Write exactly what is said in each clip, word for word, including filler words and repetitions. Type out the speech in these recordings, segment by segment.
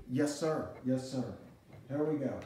Yes, sir. Yes, sir. Here we go.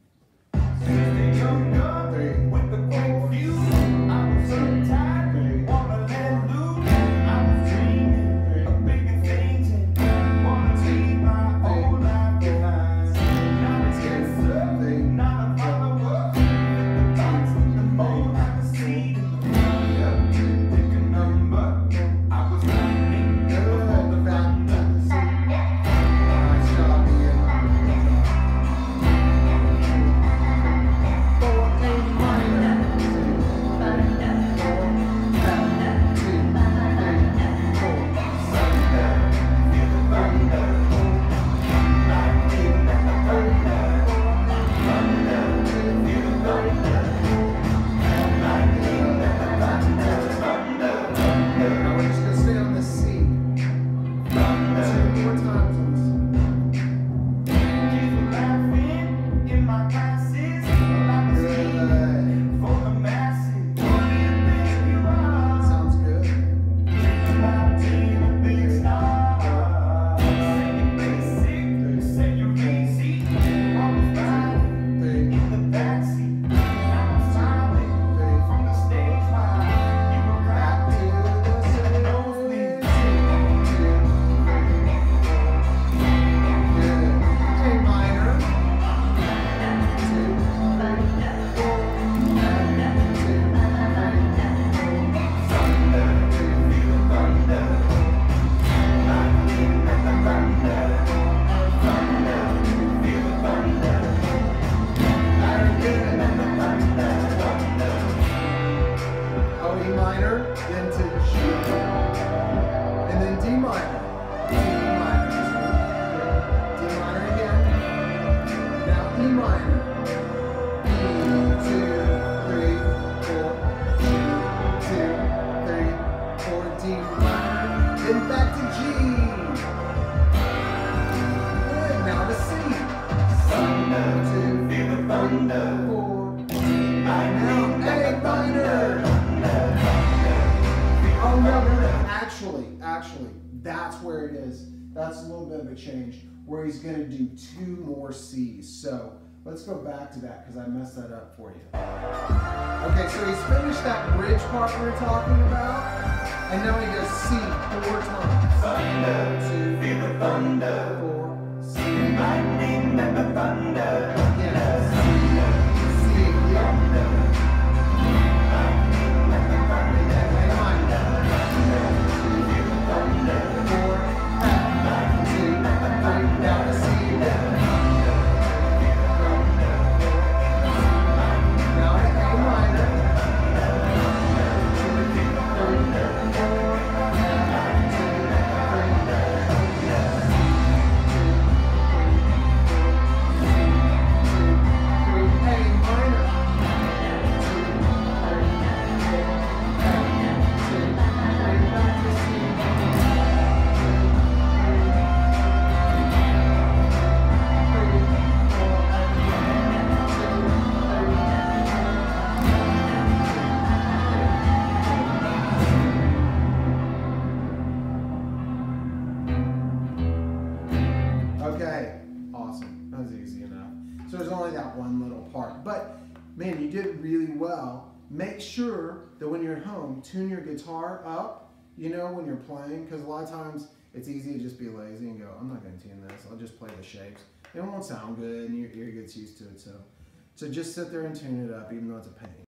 Then back to G. Good, now to C. Thunder, two, feel the thunder. Four. Now A minor. Oh no, no, no. Actually, actually, that's where it is. That's a little bit of a change where he's going to do two more C's. So let's go back to that because I messed that up for you. Okay, so he's finished that bridge part we were talking about. And now he does C four times. Thunder, Two, feel the thunder. four, C. Lightning and the thunder. Yes. C, C, yeah. Lightning and the thunder. A minor. Feel the thunder. Four, F, two, three, down to C. Now to A minor. Okay, awesome. That was easy enough. So there's only that one little part. But, man, you did really well. Make sure that when you're at home, tune your guitar up, you know, when you're playing. Because a lot of times, it's easy to just be lazy and go, I'm not going to tune this. I'll just play the shapes. It won't sound good, and your ear gets used to it. So, so just sit there and tune it up, even though it's a pain.